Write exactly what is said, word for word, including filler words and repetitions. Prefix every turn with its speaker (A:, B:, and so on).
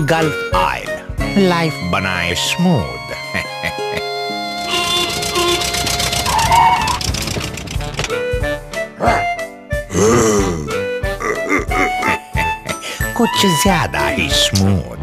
A: Gulf oil, life बनाए smooth. कुछ ज्यादा ही स्मूथ।